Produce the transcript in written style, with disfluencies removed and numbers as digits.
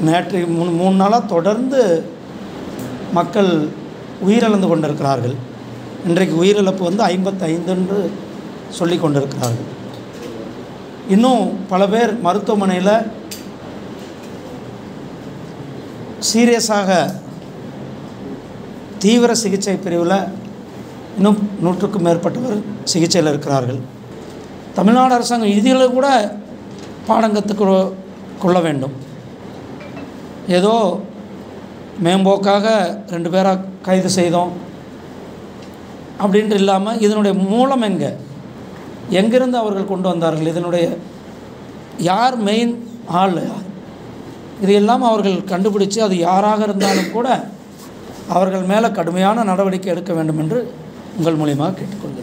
நேற்று 3 நாளாக தொடர்ந்து மக்கள் உயிரிழந்து கொண்டிருக்கிறார்கள். இன்றைக்கு உயிரிழப்பு 55 என்று சொல்லி கொண்டிருக்கிறார்கள். இன்னும் பல பேர் மருத்துவமனையில் சீரியஸாக தீவிர சிகிச்சை பிரிவில் இன்னும் 100க்கும் மேற்பட்டவர் சிகிச்சையில் இருக்கிறார்கள். தமிழ்நாடு அரசாங்கம் இதில் கூட பாடம் கற்றுக்கொள்ள வேண்டும். ஏதோ மேம்போக்காக 2 பேரை கைது செய்தோம் அப்படின்ட்டு இல்லாமல் இதனுடைய மூலம் எங்கேருந்து அவர்கள் கொண்டு வந்தார்கள், இதனுடைய யார் மெயின் ஆள், இதையெல்லாம் அவர்கள் கண்டுபிடிச்சு அது யாராக இருந்தாலும் கூட அவர்கள் மேலே கடுமையான நடவடிக்கை எடுக்க வேண்டும் என்று உங்கள் மூலியமாக கேட்டுக்கொள்கிறேன்.